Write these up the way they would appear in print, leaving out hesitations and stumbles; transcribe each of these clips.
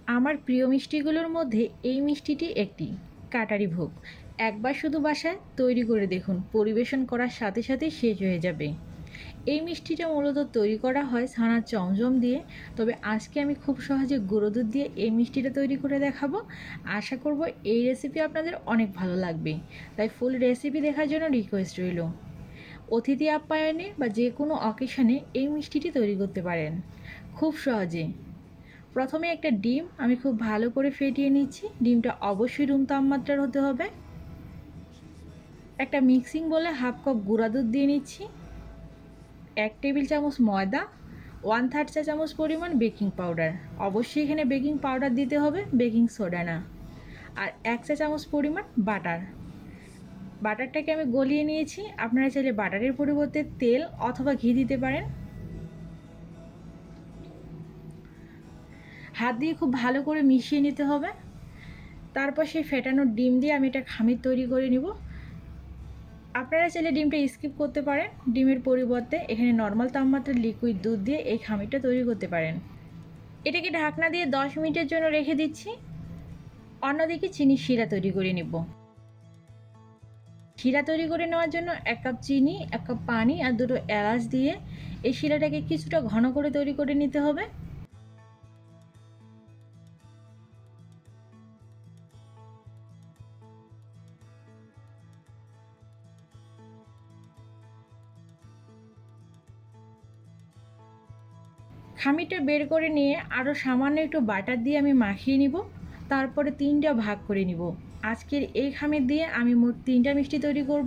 আমার প্রিয় মিষ্টিগুলোর মধ্যে এই মিষ্টিটি একটি কাটারি ভোগ। একবার শুধু বাসায় তৈরি করে দেখুন, পরিবেশন করার সাথে সাথেই শেষ হয়ে যাবে। এই মিষ্টিটা মূলত তৈরি করা হয় ছানার চমচম দিয়ে, তবে আজকে আমি খুব সহজে গুঁড়ো দুধ দিয়ে এই মিষ্টিটা তৈরি করে দেখাবো। আশা করব এই রেসিপি আপনাদের অনেক ভালো লাগবে, তাই ফুল রেসিপি দেখার জন্য রিকোয়েস্ট রইল। অতিথি আপ্যায়নে বা যে কোনো অকেশনে এই মিষ্টিটি তৈরি করতে পারেন খুব সহজে। প্রথমে একটা ডিম আমি খুব ভালো করে ফেটিয়ে নিচ্ছি। ডিমটা অবশ্যই রুম তাপমাত্রার হতে হবে। একটা মিক্সিং বলে হাফ কাপ গুঁড়া দুধ দিয়ে নিচ্ছি, 1 টেবিল চামচ ময়দা, 1/3 চা চামচ পরিমাণ বেকিং পাউডার। অবশ্যই এখানে বেকিং পাউডার দিতে হবে, বেকিং সোডা না। আর 1 চা চামচ পরিমাণ বাটার। বাটারটাকে আমি গলিয়ে নিয়েছি। আপনারা চাইলে বাটারের পরিবর্তে তেল অথবা ঘি দিতে পারেন। হাত দিয়ে খুব ভালো করে মিশিয়ে নিতে হবে। তারপর সেই ফেটানো ডিম দিয়ে আমি একটা খামির তৈরি করে নিব। আপনারা চাইলে ডিমটা স্কিপ করতে পারেন, ডিমের পরিবর্তে এখানে নর্মাল তাপমাত্রার লিকুইড দুধ দিয়ে এই খামিরটা তৈরি করতে পারেন। এটাকে ঢাকনা দিয়ে 10 মিনিটের জন্য রেখে দিচ্ছি। অন্যদিকে চিনির শিরা তৈরি করে নিব। শিরা তৈরি করে নেওয়ার জন্য 1 কাপ চিনি, 1 কাপ পানি আর 2টো এলাচ দিয়ে এই শিরাটাকে কিছুটা ঘন করে তৈরি করে নিতে হবে। খামিরটা বের করে নিয়ে আরও সামান্য একটু বাটার দিয়ে আমি মাখিয়ে নিব। তারপরে 3টা ভাগ করে নিব। আজকের এই খামির দিয়ে আমি মোট 3টা মিষ্টি তৈরি করব।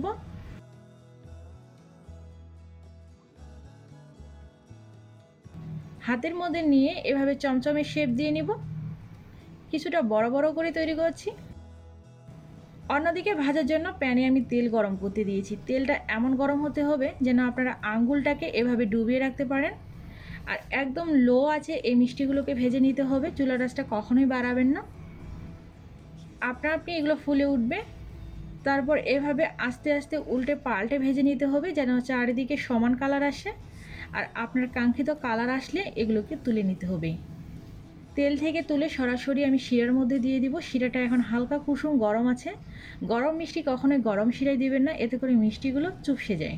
হাতের মধ্যে নিয়ে এভাবে চমচমের শেপ দিয়ে নিব। কিছুটা বড় বড় করে তৈরি করছি। অন্যদিকে ভাজার জন্য প্যানে আমি তেল গরম করতে দিয়েছি। তেলটা এমন গরম হতে হবে যেন আপনারা আঙ্গুলটাকে এভাবে ডুবিয়ে রাখতে পারেন। আর একদম লো আছে এই মিষ্টিগুলোকে ভেজে নিতে হবে। চুলার আঁচটা কখনোই বাড়াবেন না। আপনি এগুলো ফুলে উঠবে। তারপর এভাবে আস্তে আস্তে উল্টে পাল্টে ভেজে নিতে হবে যেন চারিদিকে সমান কালার আসে। আর আপনার কাঙ্ক্ষিত কালার আসলে এগুলোকে তুলে নিতে হবে। তেল থেকে তুলে সরাসরি আমি শিরার মধ্যে দিয়ে দিব। শিরাটা এখন হালকা কুসুম গরম আছে। গরম মিষ্টি কখনোই গরম শিরায় দিবেন না, এতে করে মিষ্টিগুলো চুপসে যায়।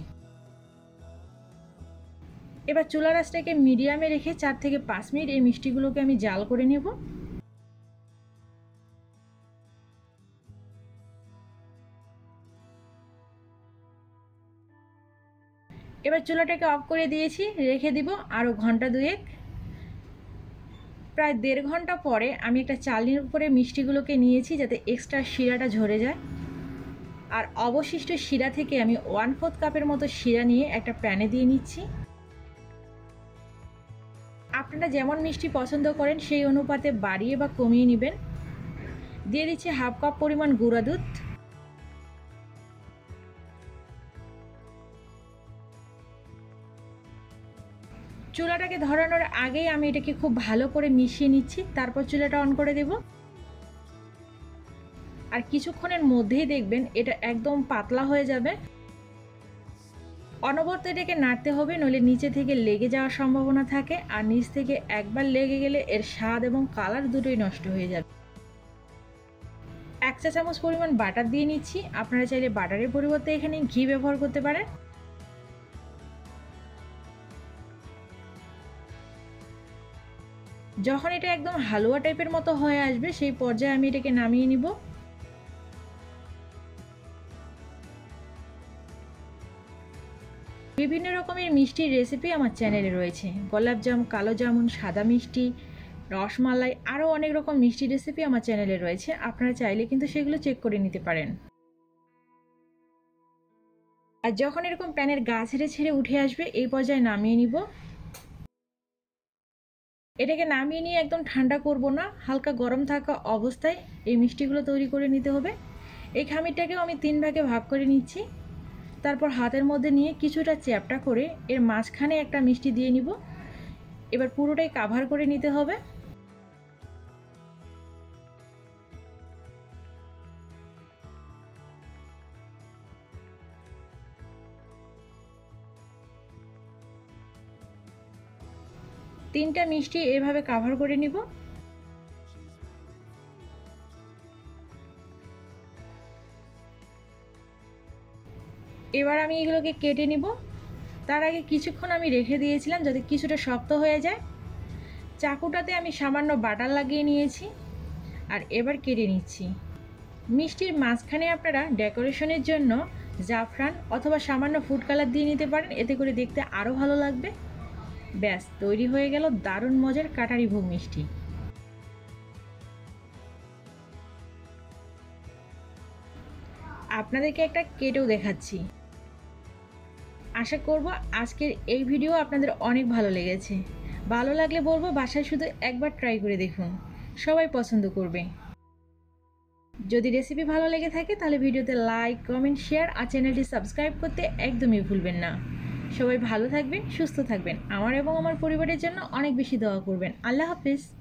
এবার চুলার আঁচটাকে মিডিয়ামে রেখে 4 থেকে 5 মিনিট এই মিষ্টিগুলোকে আমি জাল করে নেব। এবার চুলাটাকে অফ করে দিয়েছি, রেখে দিব আরও ঘন্টা দুয়েক। প্রায় 1.5 ঘন্টা পরে আমি একটা চালনির উপরে মিষ্টিগুলোকে নিয়েছি যাতে এক্সট্রা শিরাটা ঝরে যায়। আর অবশিষ্ট শিরা থেকে আমি 1/4 কাপের মতো শিরা নিয়ে একটা প্যানে দিয়ে নিচ্ছি। আপনারা যেমন মিষ্টি পছন্দ করেন সেই অনুপাতে বাড়িয়ে বা কমিয়ে নেবেন। দিয়ে দিচ্ছি হাফ কাপ পরিমাণ গুঁড়া দুধ। চুলাটাকে ধরানোর আগেই আমি এটাকে খুব ভালো করে মিশিয়ে নিচ্ছি। তারপর চুলাটা অন করে দেব। আর কিছুক্ষণের মধ্যেই দেখবেন এটা একদম পাতলা হয়ে যাবে। অনবরত এটাকে নাড়তে হবে, নইলে নিচে থেকে লেগে যাওয়ার সম্ভাবনা থাকে। আর নিচ থেকে একবার লেগে গেলে এর স্বাদ এবং কালার দুটোই নষ্ট হয়ে যাবে। 1 চা চামচ পরিমাণ বাটার দিয়ে নিচ্ছি। আপনারা চাইলে বাটারের পরিবর্তে এখানে ঘি ব্যবহার করতে পারেন। যখন এটা একদম হালুয়া টাইপের মতো হয়ে আসবে সেই পর্যায়ে আমি এটাকে নামিয়ে নিব। বিভিন্ন রকমের মিষ্টির রেসিপি আমার চ্যানেলে রয়েছে। গোলাপজাম, কালো জামুন, সাদা মিষ্টি, রসমালাই, আরও অনেক রকম মিষ্টি রেসিপি আমার চ্যানেলে রয়েছে। আপনারা চাইলে কিন্তু সেগুলো চেক করে নিতে পারেন। আর যখন এরকম প্যানের গা ছেড়ে ছেড়ে উঠে আসবে এই পর্যায়ে নামিয়ে নিব। এটাকে নামিয়ে নিয়ে একদম ঠান্ডা করব না, হালকা গরম থাকা অবস্থায় এই মিষ্টিগুলো তৈরি করে নিতে হবে। এই খামিরটাকেও আমি 3 ভাগে ভাগ করে নিচ্ছি। তারপর হাতের মধ্যে নিয়ে কিছুটা চ্যাপটা করে এর মাঝখানে একটা মিষ্টি দিয়ে নিব। এবার পুরোটাই কাভার করে নিতে হবে। তিনটা মিষ্টি এভাবে কাভার করে নিব। এবার আমি এগুলোকে কেটে নিব। তার আগে কিছুক্ষণ আমি রেখে দিয়েছিলাম যাতে কিছুটা শক্ত হয়ে যায়। চাকুটাতে আমি সামান্য বাটার লাগিয়ে নিয়েছি আর এবার কেটে নিচ্ছি। মিষ্টির মাঝখানে আপনারা ডেকোরেশনের জন্য জাফরান অথবা সামান্য ফুড কালার দিয়ে নিতে পারেন, এতে করে দেখতে আরও ভালো লাগবে। ব্যাস, তৈরি হয়ে গেল দারুণ মজার কাটারি ভোগ মিষ্টি। আপনাদেরকে একটা কেটেও দেখাচ্ছি। আশা করব আজকের এই ভিডিও আপনাদের অনেক ভালো লেগেছে। ভালো লাগলে বলবো বাসায় শুধু একবার ট্রাই করে দেখুন, সবাই পছন্দ করবে। যদি রেসিপি ভালো লেগে থাকে তাহলে ভিডিওতে লাইক, কমেন্ট, শেয়ার আর চ্যানেলটি সাবস্ক্রাইব করতে একদমই ভুলবেন না। সবাই ভালো থাকবেন, সুস্থ থাকবেন। আমার এবং আমার পরিবারের জন্য অনেক বেশি দোয়া করবেন। আল্লাহ হাফিজ।